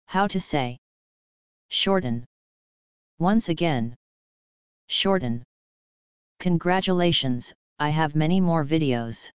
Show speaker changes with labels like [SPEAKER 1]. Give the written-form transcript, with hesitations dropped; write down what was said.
[SPEAKER 1] How to say shorten. Once again, shorten. Congratulations, I have many more videos.